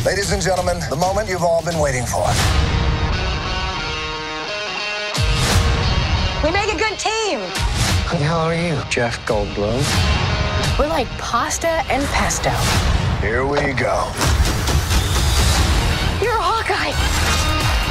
Ladies and gentlemen, the moment you've all been waiting for. We make a good team. Who the hell are you, Jeff Goldblum? We're like pasta and pesto. Here we go. You're a Hawkeye.